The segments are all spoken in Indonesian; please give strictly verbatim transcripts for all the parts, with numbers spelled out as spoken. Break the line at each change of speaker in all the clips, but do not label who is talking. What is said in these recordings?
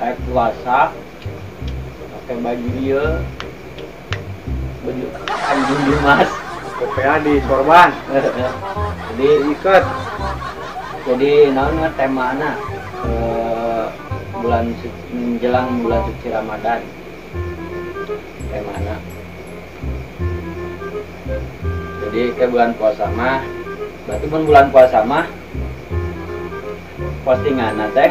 kayak puasa pakai baju dia baju anjing Dimas
P P A di sorban
jadi
ikat
jadi naon temana eh, bulan suci, menjelang bulan suci Ramadan temana jadi ke bulan puasa mah berarti pun bulan puasa mah postingan teh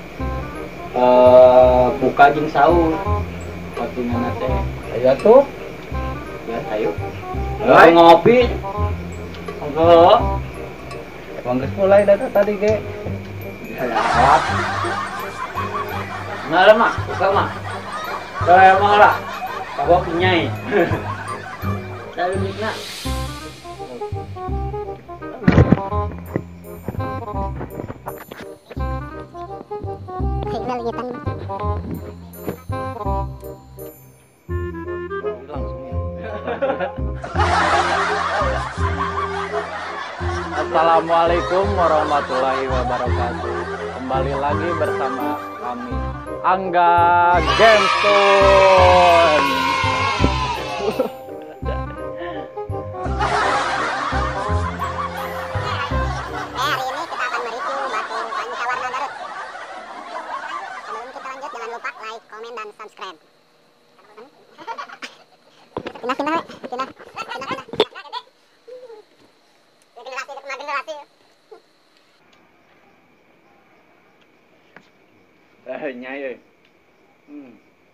eh, buka jeung sahur postingan teh
ayo tuh
ya ayo Ayo ngopi enggak
emang geus mulai data tadi ge
Sehat. Nah, mah, buka mah. Saya mau lah. Bawa punyai. Saya mikna.
Signal gitu.
Langsung ya.
Assalamualaikum warahmatullahi wabarakatuh. Kembali lagi bersama kami Angga Gemstone.
Eh, hari ini kita akan mereview batu pancawarna Garut. Sebelum kita lanjut, jangan lupa like, komen, dan subscribe. Pindah, pindah, we. pindah, pindah, pindah. Generasi ke generasi.
Eh, nyai euy. Hmm.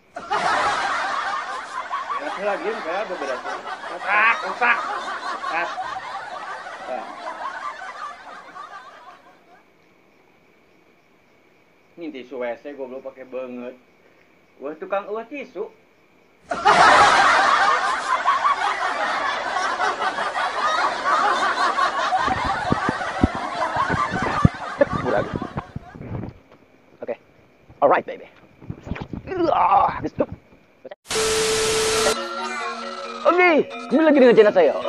Ya, lagi kayak beberapa. Usak, usak. Usak. Nah. Ini tisu W C goblok pakai banget. Wah, tukang eueuh tisu. Oke, okay. Alright baby. Ah, stop. Oke, okay. Kembali lagi dengan channel saya.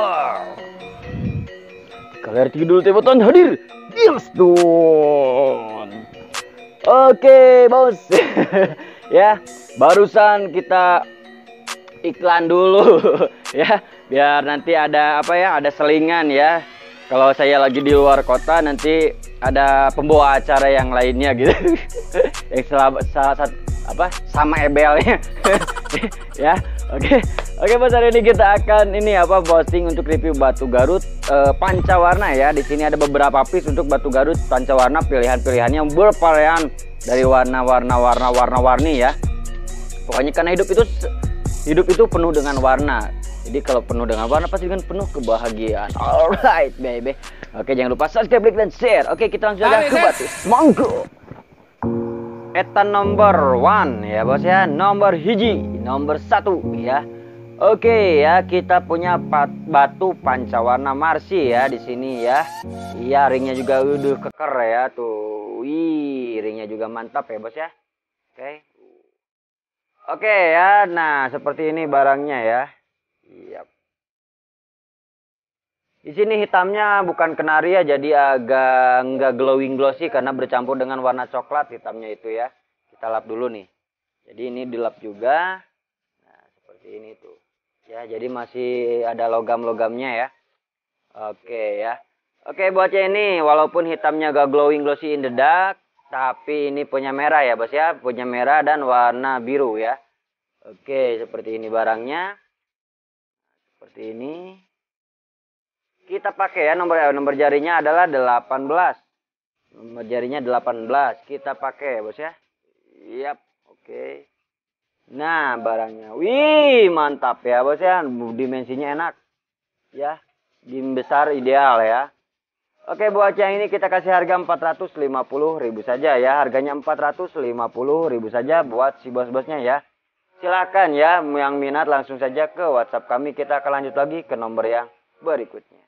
Kalian tidur teh botan hadir. Gemstone. Oke, okay, bos. Ya, barusan kita iklan dulu ya, biar nanti ada apa ya, ada selingan ya. Kalau saya lagi di luar kota nanti ada pembawa acara yang lainnya gitu. Yang salah, salah satu apa sama ebelnya. Ya, oke. Okay. Oke, Bos, hari ini kita akan ini apa posting untuk review batu Garut eh, pancawarna ya. Di sini ada beberapa piece untuk batu Garut pancawarna, pilihan-pilihannya yang bervarian dari warna-warna warna-warna-warni ya. Pokoknya karena hidup itu hidup itu penuh dengan warna. Jadi kalau penuh dengan warna pasti dengan penuh kebahagiaan. Alright baby. Oke, jangan lupa subscribe, like, dan share. Oke, kita langsung aja ke batu. Monggo. Eta nomor one ya bos ya. Nomor hiji, nomor satu ya. Oke ya, kita punya pat, batu pancawarna Marsi ya di sini ya. Iya, ringnya juga udah keker ya tuh. Wih, ringnya juga mantap ya bos ya. Oke. Oke ya, nah seperti ini barangnya ya. Iya. Di sini hitamnya bukan kenari ya, jadi agak nggak glowing glossy karena bercampur dengan warna coklat hitamnya itu ya. Kita lap dulu nih. Jadi ini dilap juga. Nah, seperti ini tuh. Ya, jadi masih ada logam-logamnya ya. Oke ya. Oke, bocah ini walaupun hitamnya gak glowing glossy in the dark, tapi ini punya merah ya, Bos ya. Punya merah dan warna biru ya. Oke, seperti ini barangnya. Seperti ini. Kita pakai ya nomor nomor jarinya adalah delapan belas. Nomor jarinya delapan belas. Kita pakai, Bos ya. Yap, oke. Nah, barangnya. Wih, mantap ya, Bos ya. Dimensinya enak. Ya, dim besar ideal ya. Oke, buat yang ini kita kasih harga empat ratus lima puluh ribu saja ya. Harganya empat ratus lima puluh ribu saja buat si bos-bosnya ya. Silakan ya, yang minat langsung saja ke WhatsApp kami. Kita akan lanjut lagi ke nomor yang berikutnya.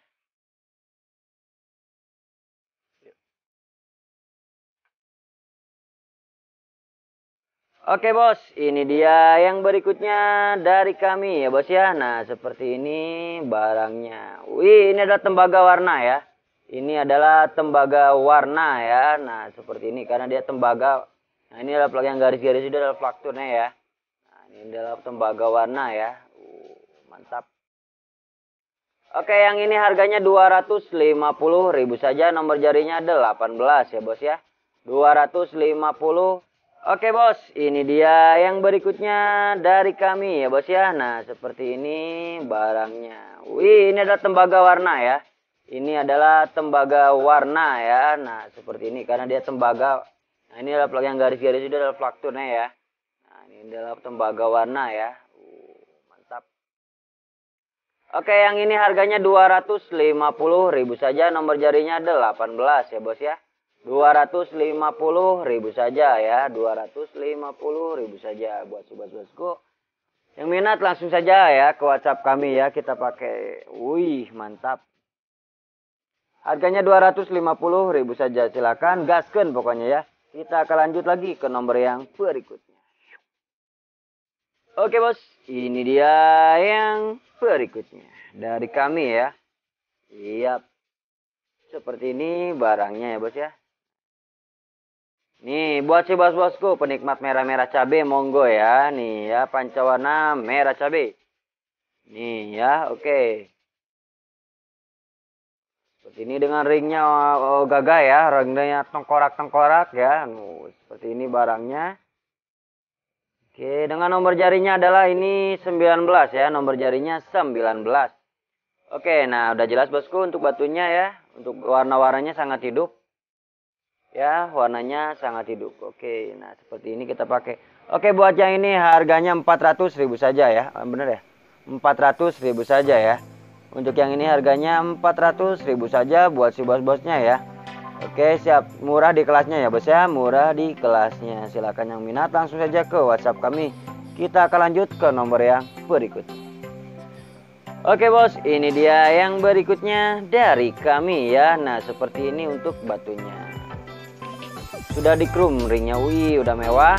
Oke bos, ini dia yang berikutnya dari kami ya bos ya. Nah seperti ini barangnya. Wih, ini adalah tembaga warna ya. Ini adalah tembaga warna ya. Nah seperti ini karena dia tembaga Nah, ini adalah plug yang garis-garis itu adalah plug tune ya. Nah, ini adalah tembaga warna ya. Uh, mantap. Oke, yang ini harganya dua ratus lima puluh ribu saja, nomor jarinya delapan belas ya bos ya. dua ratus lima puluh. Oke bos, ini dia yang berikutnya dari kami ya bos ya. Nah, seperti ini barangnya. Wih, ini adalah tembaga warna ya. Ini adalah tembaga warna ya. Nah, seperti ini karena dia tembaga. Nah, ini adalah plug yang garis-garis itu adalah plug tune ya. Nah, ini adalah tembaga warna ya. Oke, yang ini harganya dua ratus lima puluh ribu saja, nomor jarinya delapan belas ya bos ya. dua ratus lima puluh ribu saja ya, dua ratus lima puluh ribu saja buat sobat-sobatku. Yang minat langsung saja ya ke WhatsApp kami ya, kita pakai. Wih, mantap. Harganya dua ratus lima puluh ribu saja, silakan gasken pokoknya ya. Kita akan lanjut lagi ke nomor yang berikutnya. Oke bos, ini dia yang berikutnya dari kami ya. Iya, seperti ini barangnya ya bos ya. Nih buat si bos-bosku penikmat merah-merah cabe monggo ya. Nih ya, pancawarna merah cabe. Nih ya, oke. Seperti ini dengan ringnya oh, gagah ya, ringnya tengkorak-tengkorak ya. Nuh, seperti ini barangnya. Oke, dengan nomor jarinya adalah ini sembilan belas ya, nomor jarinya sembilan belas. Oke, nah udah jelas bosku untuk batunya ya, untuk warna-warnanya sangat hidup. Ya, warnanya sangat hidup. Oke, nah seperti ini kita pakai. Oke, buat yang ini harganya empat ratus ribu saja ya, bener ya? empat ratus ribu saja ya. Untuk yang ini harganya empat ratus ribu saja buat si bos-bosnya ya. Oke, siap, murah di kelasnya ya bos ya, murah di kelasnya. Silakan yang minat langsung saja ke WhatsApp kami. Kita akan lanjut ke nomor yang berikutnya. Oke bos, ini dia yang berikutnya dari kami ya. Nah, seperti ini untuk batunya. Sudah di chrome ringnya, wih, udah mewah.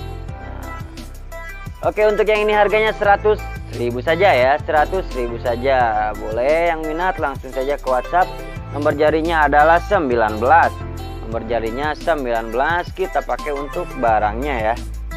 Nah. Oke, untuk yang ini harganya seratus ribu saja ya, seratus ribu saja. Boleh yang minat langsung saja ke WhatsApp. Nomor jarinya adalah sembilan belas. Nomor jarinya sembilan belas, kita pakai untuk barangnya ya.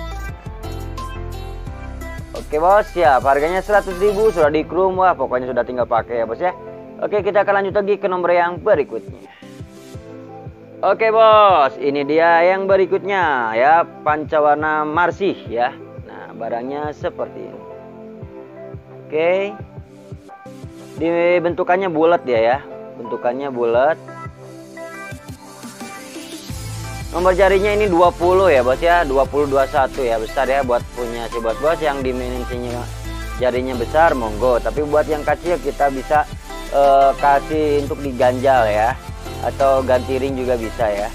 Oke bos, siap. Harganya seratus ribu, sudah di chrome. Wah, pokoknya sudah tinggal pakai ya bos ya. Oke, kita akan lanjut lagi ke nomor yang berikutnya. Oke bos, ini dia yang berikutnya ya, pancawarna marsih ya. Nah, barangnya seperti ini. Oke. Dibentukannya bulat ya ya. Bentukannya bulat. Nomor jarinya ini dua puluh ya bos ya, dua puluh dua puluh satu ya, besar ya buat punya si bos-bos yang dimensinya jarinya besar monggo, tapi buat yang kecil kita bisa uh, kasih untuk diganjal ya, atau ganti ring juga bisa ya.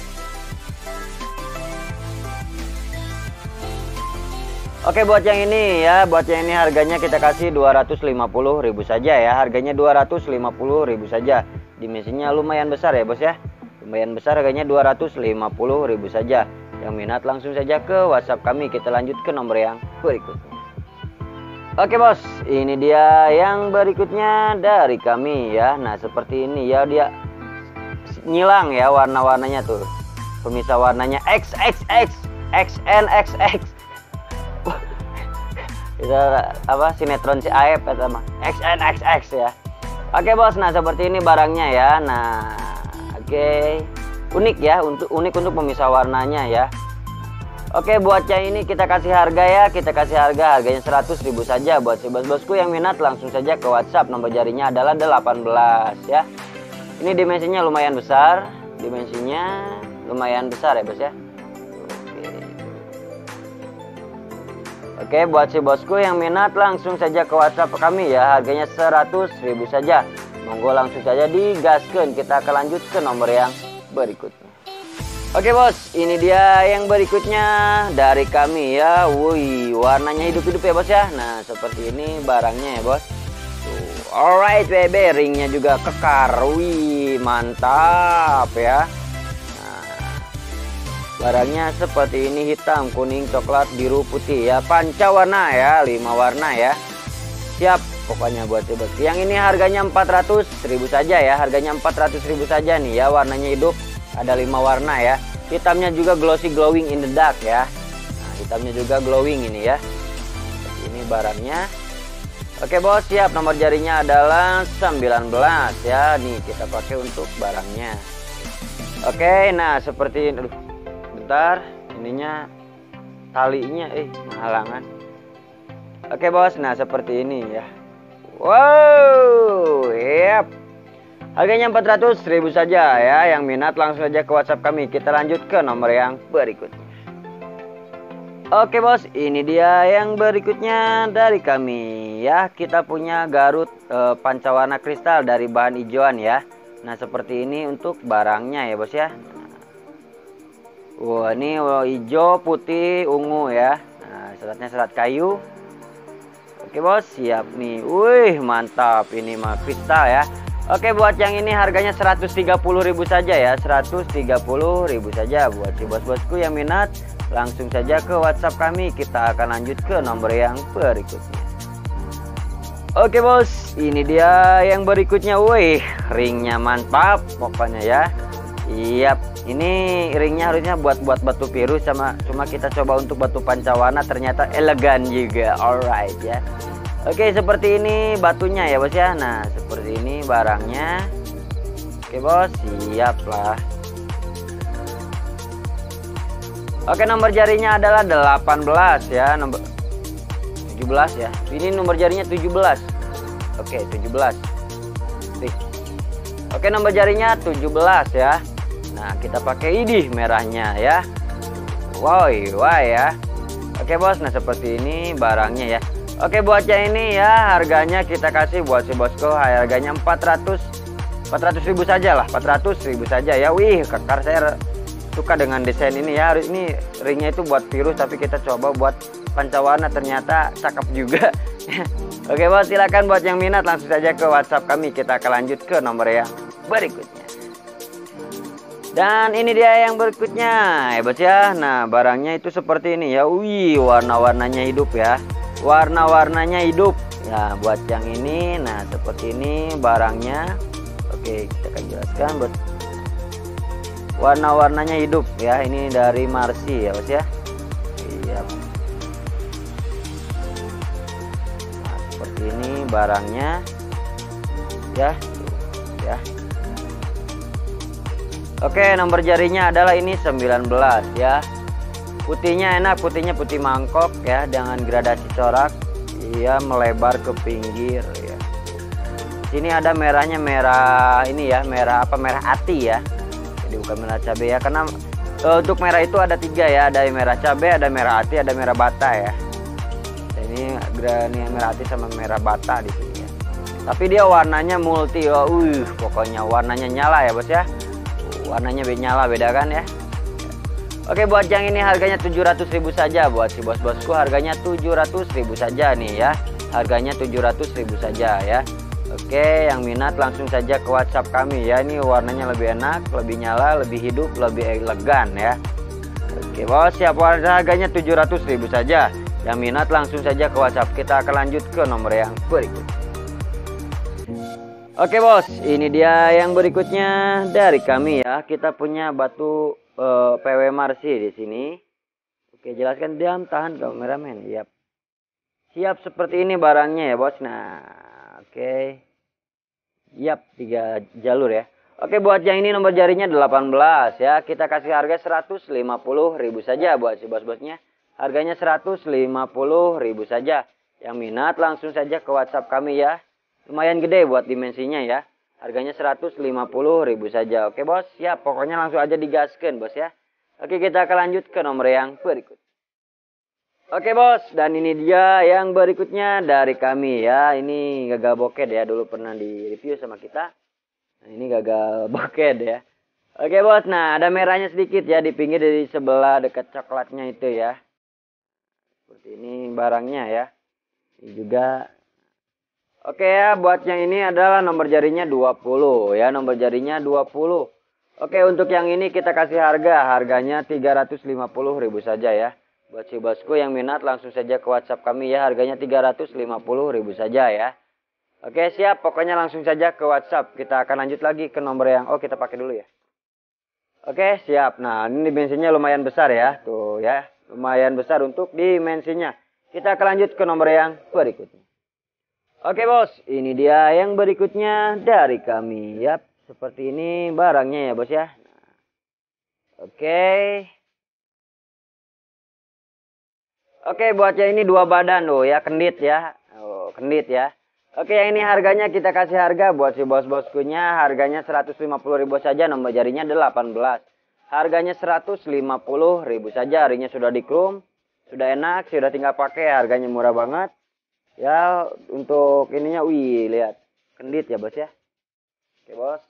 Oke, buat yang ini ya, buat yang ini harganya kita kasih dua ratus lima puluh ribu saja ya, harganya dua ratus lima puluh ribu saja. Dimensinya lumayan besar ya bos ya, lumayan besar, harganya dua ratus lima puluh ribu saja. Yang minat langsung saja ke WhatsApp kami. Kita lanjut ke nomor yang berikutnya. Oke bos, ini dia yang berikutnya dari kami ya. Nah, seperti ini ya, dia nyilang ya warna-warnanya tuh, pemisah warnanya X X X X N X X. Itu apa, sinetron si Aep sama X N X X ya. Oke bos, nah seperti ini barangnya ya. Nah, oke, unik ya, untuk unik untuk pemisah warnanya ya. Oke, buat yang ini kita kasih harga ya, kita kasih harga harganya seratus ribu saja buat si bos-bosku yang minat langsung saja ke WhatsApp. Nomor jarinya adalah delapan belas ya. Ini dimensinya lumayan besar, dimensinya lumayan besar ya bos ya. Oke, buat si bosku yang minat langsung saja ke WhatsApp kami ya, harganya seratus ribu saja. Monggo langsung saja digaskan. Kita akan lanjut ke nomor yang berikutnya. Oke bos, ini dia yang berikutnya dari kami ya. Wih, warnanya hidup-hidup ya bos ya. Nah, seperti ini barangnya ya bos. Tuh, alright baby, ringnya juga kekar. Wih, mantap ya. Barangnya seperti ini, hitam, kuning, coklat, biru, putih ya, pancawarna ya, lima warna ya. Siap pokoknya buat si bos. Yang ini harganya empat ratus ribu saja ya, harganya empat ratus ribu saja nih ya, warnanya hidup, ada lima warna ya. Hitamnya juga glossy glowing in the dark ya. Nah, hitamnya juga glowing ini ya. Ini barangnya. Oke bos, siap. Nomor jarinya adalah sembilan belas ya. Nih kita pakai untuk barangnya. Oke, nah seperti ini. Aduh, bentar, ininya talinya eh halangan. Oke bos, nah seperti ini ya. Wow, yep. Harganya empat ratus ribu saja ya. Yang minat langsung saja ke WhatsApp kami. Kita lanjut ke nomor yang berikutnya. Oke bos, ini dia yang berikutnya dari kami ya. Kita punya Garut e, pancawarna kristal dari bahan hijauan ya. Nah seperti ini untuk barangnya ya bos ya. Wah ini hijau, putih, ungu ya. Nah seratnya serat kayu. Oke bos, siap nih. Wih mantap, ini mah kristal ya. Oke buat yang ini harganya seratus tiga puluh ribu saja ya. Seratus tiga puluh ribu saja. Buat si bos-bosku yang minat langsung saja ke WhatsApp kami. Kita akan lanjut ke nomor yang berikutnya. Oke bos, ini dia yang berikutnya. Wih, ringnya mantap pokoknya ya. Yap, ini ringnya harusnya buat buat batu biru sama cuma kita coba untuk batu pancawarna ternyata elegan juga. Alright ya. Oke, seperti ini batunya ya bos ya. Nah, seperti ini barangnya. Oke bos, siap lah. Oke, nomor jarinya adalah delapan belas ya. Nomor tujuh belas ya. Ini nomor jarinya tujuh belas. Oke, tujuh belas. Oke, nomor jarinya tujuh belas ya. Nah, kita pakai idih merahnya ya. Wow, wah ya. Oke bos, nah seperti ini barangnya ya. Oke buat yang ini ya harganya kita kasih buat si bosku harganya empat ratus ribu saja lah, empat ratus ribu saja ya. Wih, kekar saya suka dengan desain ini ya. Harus ini ringnya itu buat virus tapi kita coba buat pancawarna ternyata cakep juga. Oke bos, silakan buat yang minat langsung saja ke WhatsApp kami. Kita akan lanjut ke nomor yang berikutnya. Dan ini dia yang berikutnya ya bos ya. Nah barangnya itu seperti ini ya. Wih, warna-warnanya hidup ya. Warna-warnanya hidup ya buat yang ini. Nah seperti ini barangnya. Oke, kita akan jelaskan bos. Warna-warnanya hidup ya. Ini dari Marsi ya bos ya. Iya. Nah seperti ini barangnya ya. Ya. Oke, nomor jarinya adalah ini sembilan belas ya. Putihnya enak, putihnya putih mangkok ya, dengan gradasi corak. Iya, melebar ke pinggir ya. Sini ada merahnya, merah ini ya, merah apa? Merah ati ya. Jadi bukan merah cabai ya, karena uh, untuk merah itu ada tiga ya, ada merah cabai, ada merah ati, ada merah bata ya. Dan ini ini merah ati sama merah bata di sini ya. Tapi dia warnanya multi, ya. Uh, pokoknya warnanya nyala ya bos ya. Warnanya nyala, beda kan ya. Oke, buat yang ini harganya tujuh ratus ribu saja. Buat si bos-bosku harganya tujuh ratus ribu saja nih ya. Harganya tujuh ratus ribu saja ya. Oke, yang minat langsung saja ke WhatsApp kami ya. Ini warnanya lebih enak, lebih nyala, lebih hidup, lebih elegan ya. Oke bos, siap. Harganya tujuh ratus ribu saja. Yang minat langsung saja ke WhatsApp. Kita akan lanjut ke nomor yang berikutnya. Oke bos, ini dia yang berikutnya dari kami ya. Kita punya batu uh, P W Marsi di sini. Oke, jelaskan, diam, tahan kameramen. Yap. Siap, seperti ini barangnya ya bos. Nah, oke. Yap, tiga jalur ya. Oke, buat yang ini nomor jarinya delapan belas ya. Kita kasih harga seratus lima puluh ribu saja buat si bos-bosnya. Harganya seratus lima puluh ribu saja. Yang minat langsung saja ke WhatsApp kami ya. Lumayan gede buat dimensinya ya. Harganya seratus lima puluh ribu saja. Oke bos, siap. Pokoknya langsung aja digaskan bos ya. Oke, kita akan lanjut ke nomor yang berikut. Oke bos, dan ini dia yang berikutnya dari kami ya. Ini gagal boked ya, dulu pernah di review sama kita. Nah, ini gagal boked ya. Oke bos, nah ada merahnya sedikit ya di pinggir dari sebelah dekat coklatnya itu ya. Seperti ini barangnya ya. Ini juga. Oke ya, buat yang ini adalah nomor jarinya dua puluh ya, nomor jarinya dua puluh. Oke, untuk yang ini kita kasih harga, harganya tiga ratus lima puluh ribu saja ya. Buat si bosku yang minat langsung saja ke WhatsApp kami ya, harganya tiga ratus lima puluh ribu saja ya. Oke, siap, pokoknya langsung saja ke WhatsApp. Kita akan lanjut lagi ke nomor yang, oh kita pakai dulu ya. Oke, siap. Nah, ini dimensinya lumayan besar ya. Tuh ya, lumayan besar untuk dimensinya. Kita akan lanjut ke nomor yang berikutnya. Oke, Bos. Ini dia yang berikutnya dari kami. Yap, seperti ini barangnya ya, Bos ya. Nah, oke. Oke, buatnya ini dua badan loh ya, kendit ya. Oh, kendit ya. Oke, yang ini harganya kita kasih harga buat si bos-boskunya. Harganya seratus lima puluh ribu saja, nomor jarinya delapan belas. Harganya seratus lima puluh ribu saja, harinya sudah dikrum. Sudah enak, sudah tinggal pakai, harganya murah banget. Ya, untuk ininya, wih, lihat. Kendit ya, Bos ya. Oke, Bos.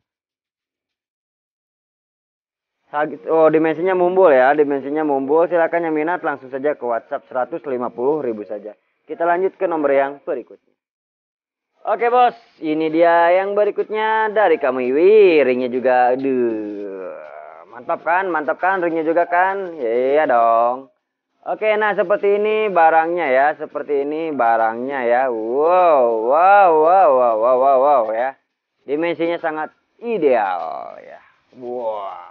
Oh, dimensinya mumbul ya, dimensinya mumbul. Silakan yang minat langsung saja ke WhatsApp seratus lima puluh ribu saja. Kita lanjut ke nomor yang berikutnya. Oke, Bos, ini dia yang berikutnya dari kami. Wih, ringnya juga, aduh, mantap kan, mantap kan, ringnya juga kan, iya dong. Oke, nah seperti ini barangnya ya, seperti ini barangnya ya. Wow, wow, wow, wow, wow, wow, wow ya. Dimensinya sangat ideal ya. Wow.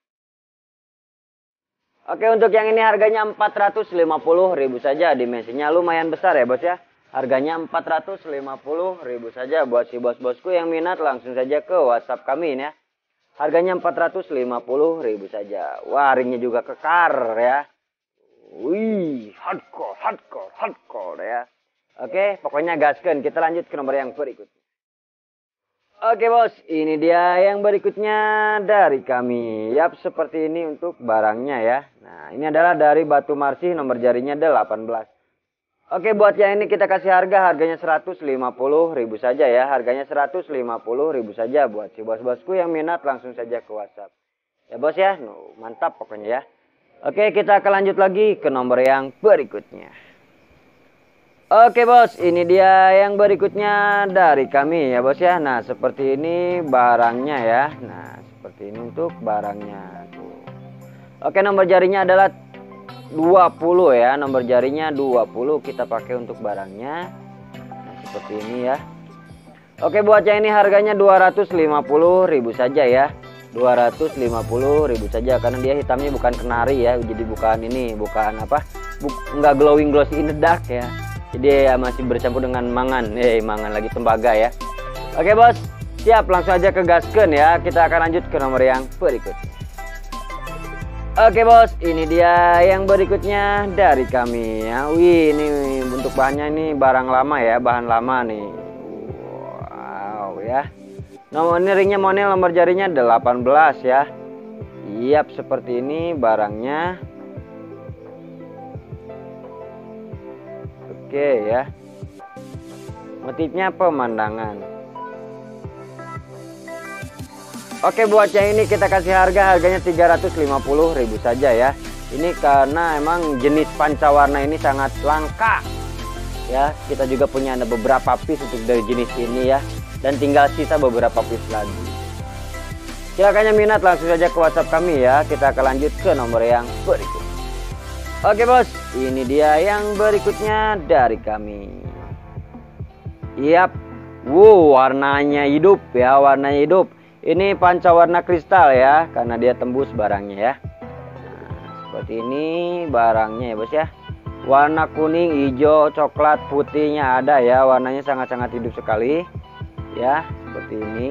Oke, untuk yang ini harganya empat ratus lima puluh ribu saja, dimensinya lumayan besar ya, Bos ya. Harganya empat ratus lima puluh ribu saja buat si bos-bosku yang minat langsung saja ke WhatsApp kami ini ya. Harganya empat ratus lima puluh ribu saja. Wah, ringnya juga kekar ya. Wih, hardcore, hardcore, hardcore ya. Oke, pokoknya gaskan. Kita lanjut ke nomor yang berikutnya. Oke, Bos, ini dia yang berikutnya dari kami. Yap, seperti ini untuk barangnya ya. Nah, ini adalah dari Batu Marsih, nomor jarinya delapan belas. Oke, buat yang ini kita kasih harga, harganya seratus lima puluh ribu saja ya. Harganya seratus lima puluh ribu saja buat si bos-bosku yang minat langsung saja ke WhatsApp. Ya, Bos ya, no, mantap pokoknya ya. Oke, kita akan lanjut lagi ke nomor yang berikutnya. Oke, Bos, ini dia yang berikutnya dari kami ya, Bos ya. Nah, seperti ini barangnya ya. Nah, seperti ini untuk barangnya tuh. Oke, nomor jarinya adalah dua puluh ya, nomor jarinya dua puluh kita pakai untuk barangnya. Nah, seperti ini ya. Oke, buat yang ini harganya dua ratus lima puluh ribu saja ya. dua ratus lima puluh ribu saja karena dia hitamnya bukan kenari ya. Jadi bukan ini, bukan apa? Buk, enggak glowing glossy in the dark ya. Jadi ya masih bercampur dengan mangan. Eh, mangan lagi tembaga ya. Oke, Bos. Siap, langsung aja ke gasken ya. Kita akan lanjut ke nomor yang berikutnya. Oke, Bos, ini dia yang berikutnya dari kami ya. Wih, ini bentuk bahannya ini barang lama ya, bahan lama nih. Wow ya. Nomor ini ringnya monel, nomor jarinya delapan belas ya. Yap, seperti ini barangnya. Oke ya. Motifnya pemandangan. Oke, buat yang ini kita kasih harga, harganya tiga ratus lima puluh ribu saja ya. Ini karena emang jenis pancawarna ini sangat langka. Ya, kita juga punya ada beberapa piece untuk dari jenis ini ya. Dan tinggal sisa beberapa piece lagi. Silakan yang minat langsung saja ke WhatsApp kami ya. Kita akan lanjut ke nomor yang berikutnya. Oke, Bos, ini dia yang berikutnya dari kami. Yap. Wow, warnanya hidup ya, warnanya hidup. Ini pancawarna kristal ya, karena dia tembus barangnya ya. Nah, seperti ini barangnya ya, Bos ya. Warna kuning, hijau, coklat, putihnya ada ya. Warnanya sangat-sangat hidup sekali. Ya, seperti ini.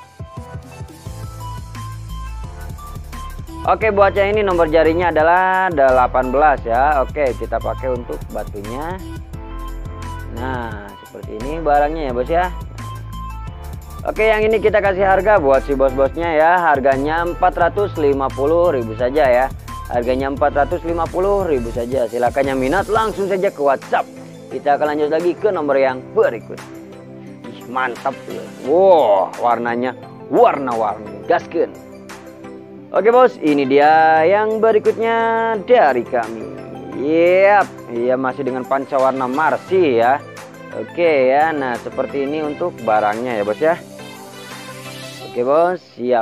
Oke, buat yang ini nomor jarinya adalah delapan belas ya. Oke, kita pakai untuk batunya. Nah, seperti ini barangnya ya, Bos ya. Oke, yang ini kita kasih harga buat si bos-bosnya ya. Harganya empat ratus lima puluh ribu saja ya. Harganya empat ratus lima puluh ribu saja. Silakan yang minat langsung saja ke WhatsApp. Kita akan lanjut lagi ke nomor yang berikut. Ih, mantap ya. Wow, warnanya warna-warni. Gaskeun. Oke, Bos, ini dia yang berikutnya dari kami. Yap, iya masih dengan pancawarna Marsih ya. Oke ya, nah seperti ini untuk barangnya ya, Bos ya. Oke, Bos, siap.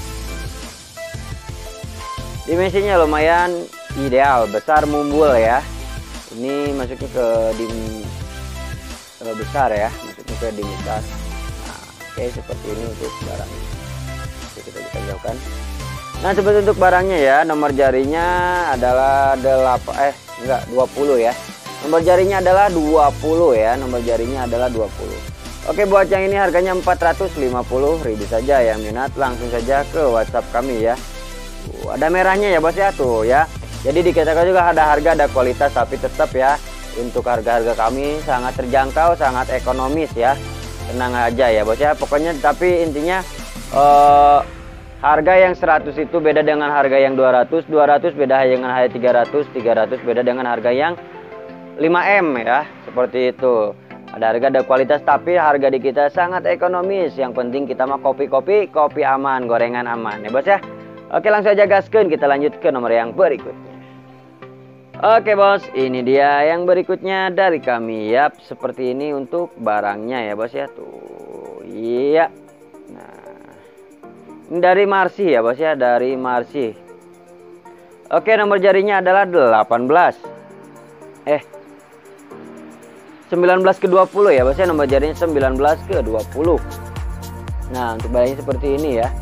Dimensinya lumayan ideal, besar mumbul ya. Ini masuknya ke dim uh, besar ya, masuknya ke dim besar. Nah, oke, seperti ini untuk barang. Oke, kita bisa jauhkan. Nah, seperti untuk barangnya ya, nomor jarinya adalah delapan eh enggak dua puluh ya. Nomor jarinya adalah dua puluh ya, nomor jarinya adalah dua puluh. Oke, buat yang ini harganya empat ratus lima puluh ribu saja. Yang minat langsung saja ke WhatsApp kami ya. Uh, ada merahnya ya bos ya tuh ya. Jadi dikatakan juga ada harga, ada kualitas, tapi tetap ya untuk harga-harga kami sangat terjangkau, sangat ekonomis ya. Tenang aja ya bos ya. Pokoknya tapi intinya uh, harga yang seratus itu beda dengan harga yang dua ratus, dua ratus beda dengan harga tiga ratus, tiga ratus beda dengan harga yang lima M ya. Seperti itu. Ada harga, ada kualitas, tapi harga di kita sangat ekonomis. Yang penting kita mah kopi-kopi, kopi aman, gorengan aman ya bos ya. Oke, langsung aja gaskeun, kita lanjut ke nomor yang berikutnya. Oke bos, ini dia yang berikutnya dari kami. Yap, seperti ini untuk barangnya ya bos ya. Tuh, iya. Nah, ini dari Marsi ya bos ya, dari Marsi. Oke, nomor jarinya adalah delapan belas. Eh, sembilan belas ke dua puluh ya bos ya, nomor jarinya sembilan belas ke dua puluh. Nah, untuk barangnya seperti ini ya.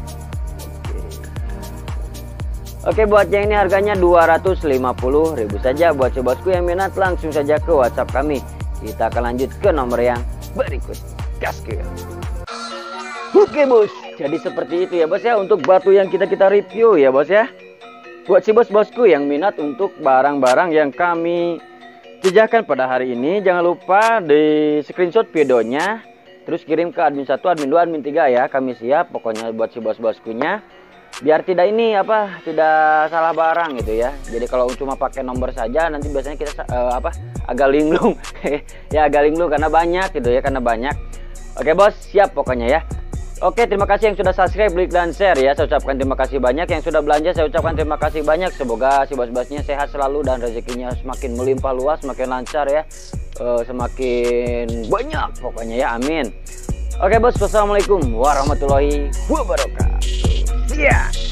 Oke, buat yang ini harganya dua ratus lima puluh ribu saja. Buat si bosku yang minat langsung saja ke WhatsApp kami. Kita akan lanjut ke nomor yang berikutnya. Gaskeun. Oke bos, jadi seperti itu ya bos ya untuk batu yang kita kita review ya bos ya. Buat si bos-bosku yang minat untuk barang-barang yang kami jajakan pada hari ini, jangan lupa di screenshot videonya, terus kirim ke admin satu, admin dua, admin tiga ya. Kami siap pokoknya buat si bos-boskunya, biar tidak ini apa, tidak salah barang gitu ya. Jadi kalau cuma pakai nomor saja nanti biasanya kita uh, apa agak linglung ya, agak linglung karena banyak gitu ya, karena banyak. Oke bos, siap pokoknya ya. Oke, terima kasih yang sudah subscribe, like, dan share ya. Saya ucapkan terima kasih banyak. Yang sudah belanja, saya ucapkan terima kasih banyak. Semoga si bos-bosnya sehat selalu dan rezekinya semakin melimpah luas, semakin lancar ya, uh, semakin banyak pokoknya ya, amin. Oke bos, wassalamualaikum warahmatullahi wabarakatuh. Yeah.